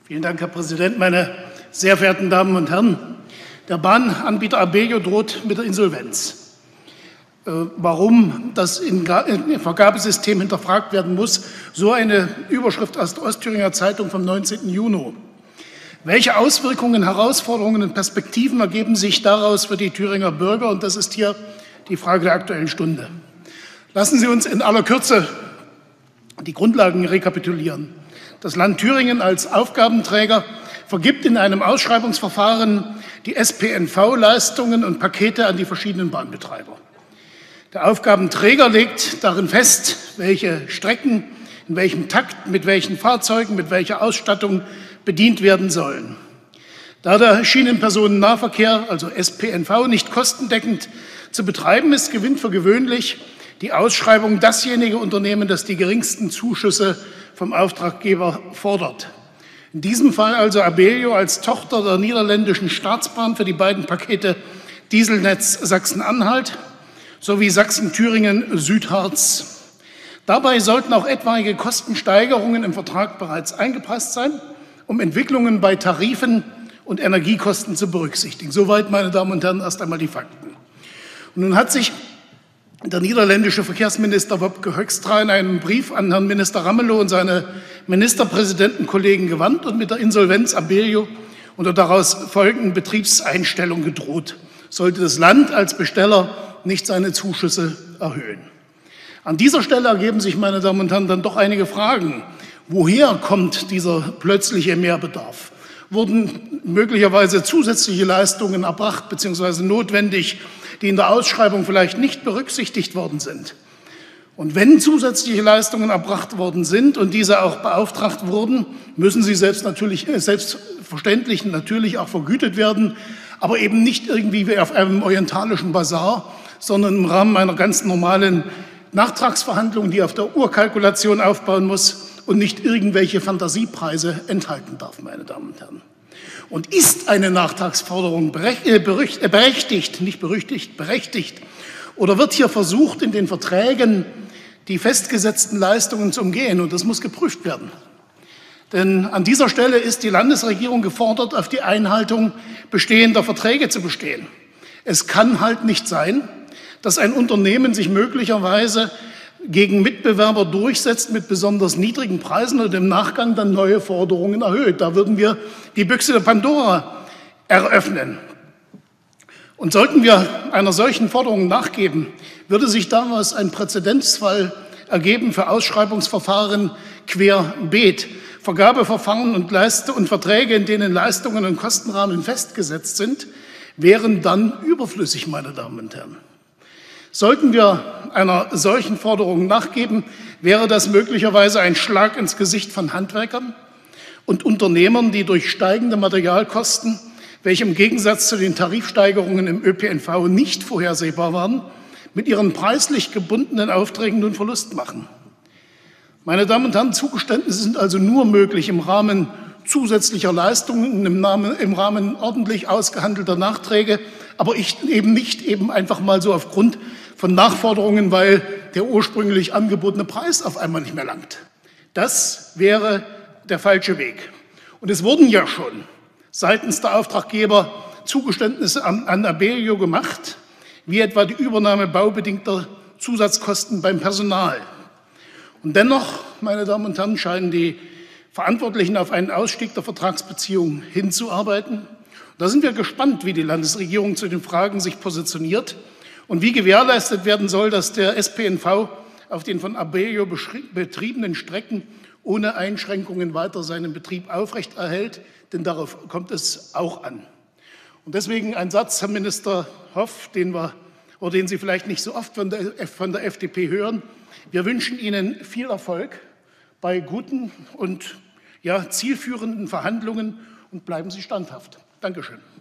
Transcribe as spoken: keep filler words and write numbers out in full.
Vielen Dank, Herr Präsident, meine sehr verehrten Damen und Herren! Der Bahnanbieter Abellio droht mit der Insolvenz. Äh, warum das im Vergabesystem hinterfragt werden muss, so eine Überschrift aus der Ostthüringer Zeitung vom neunzehnten Juni. Welche Auswirkungen, Herausforderungen und Perspektiven ergeben sich daraus für die Thüringer Bürger? Und das ist hier die Frage der Aktuellen Stunde. Lassen Sie uns in aller Kürze die Grundlagen rekapitulieren. Das Land Thüringen als Aufgabenträger vergibt in einem Ausschreibungsverfahren die S P N V-Leistungen und Pakete an die verschiedenen Bahnbetreiber. Der Aufgabenträger legt darin fest, welche Strecken, in welchem Takt, mit welchen Fahrzeugen, mit welcher Ausstattung bedient werden sollen. Da der Schienenpersonennahverkehr, also S P N V, nicht kostendeckend zu betreiben ist, gewinnt für gewöhnlich die Ausschreibung dasjenige Unternehmen, das die geringsten Zuschüsse vom Auftraggeber fordert. In diesem Fall also Abellio als Tochter der niederländischen Staatsbahn für die beiden Pakete Dieselnetz Sachsen-Anhalt sowie Sachsen-Thüringen-Südharz. Dabei sollten auch etwaige Kostensteigerungen im Vertrag bereits eingepasst sein, um Entwicklungen bei Tarifen und Energiekosten zu berücksichtigen. Soweit, meine Damen und Herren, erst einmal die Fakten. Und nun hat sich der niederländische Verkehrsminister Wopke Hoekstra in einem Brief an Herrn Minister Ramelow und seine Ministerpräsidentenkollegen gewandt und mit der Insolvenz Abellio und der daraus folgenden Betriebseinstellung gedroht, sollte das Land als Besteller nicht seine Zuschüsse erhöhen. An dieser Stelle ergeben sich, meine Damen und Herren, dann doch einige Fragen. Woher kommt dieser plötzliche Mehrbedarf? Wurden möglicherweise zusätzliche Leistungen erbracht bzw. notwendig, die in der Ausschreibung vielleicht nicht berücksichtigt worden sind? Und wenn zusätzliche Leistungen erbracht worden sind und diese auch beauftragt wurden, müssen sie selbst natürlich, selbstverständlich natürlich auch vergütet werden, aber eben nicht irgendwie wie auf einem orientalischen Basar, sondern im Rahmen einer ganz normalen Nachtragsverhandlung, die auf der Urkalkulation aufbauen muss und nicht irgendwelche Fantasiepreise enthalten darf, meine Damen und Herren. Und ist eine Nachtragsforderung berechtigt, nicht berüchtigt, berechtigt, oder wird hier versucht, in den Verträgen die festgesetzten Leistungen zu umgehen? Und das muss geprüft werden. Denn an dieser Stelle ist die Landesregierung gefordert, auf die Einhaltung bestehender Verträge zu bestehen. Es kann halt nicht sein, dass ein Unternehmen sich möglicherweise gegen Mitbewerber durchsetzt mit besonders niedrigen Preisen und im Nachgang dann neue Forderungen erhöht. Da würden wir die Büchse der Pandora eröffnen. Und sollten wir einer solchen Forderung nachgeben, würde sich daraus ein Präzedenzfall ergeben für Ausschreibungsverfahren querbeet. Vergabeverfahren und, Leiste und Verträge, in denen Leistungen und Kostenrahmen festgesetzt sind, wären dann überflüssig, meine Damen und Herren. Sollten wir einer solchen Forderung nachgeben, wäre das möglicherweise ein Schlag ins Gesicht von Handwerkern und Unternehmern, die durch steigende Materialkosten, welche im Gegensatz zu den Tarifsteigerungen im Ö P N V nicht vorhersehbar waren, mit ihren preislich gebundenen Aufträgen nun Verlust machen. Meine Damen und Herren, Zugeständnisse sind also nur möglich im Rahmen zusätzlicher Leistungen, im, Namen, im Rahmen ordentlich ausgehandelter Nachträge, aber ich eben nicht eben einfach mal so aufgrund von Nachforderungen, weil der ursprünglich angebotene Preis auf einmal nicht mehr langt. Das wäre der falsche Weg. Und es wurden ja schon seitens der Auftraggeber Zugeständnisse an, an Abellio gemacht, wie etwa die Übernahme baubedingter Zusatzkosten beim Personal. Und dennoch, meine Damen und Herren, scheinen die Verantwortlichen auf einen Ausstieg der Vertragsbeziehungen hinzuarbeiten. Da sind wir gespannt, wie die Landesregierung zu den Fragen sich positioniert und wie gewährleistet werden soll, dass der S P N V auf den von Abellio betriebenen Strecken ohne Einschränkungen weiter seinen Betrieb aufrechterhält, denn darauf kommt es auch an. Und deswegen ein Satz, Herr Minister Hoff, den, wir, oder den Sie vielleicht nicht so oft von der, von der F D P hören. Wir wünschen Ihnen viel Erfolg bei guten und ja, zielführenden Verhandlungen und bleiben Sie standhaft. Dankeschön.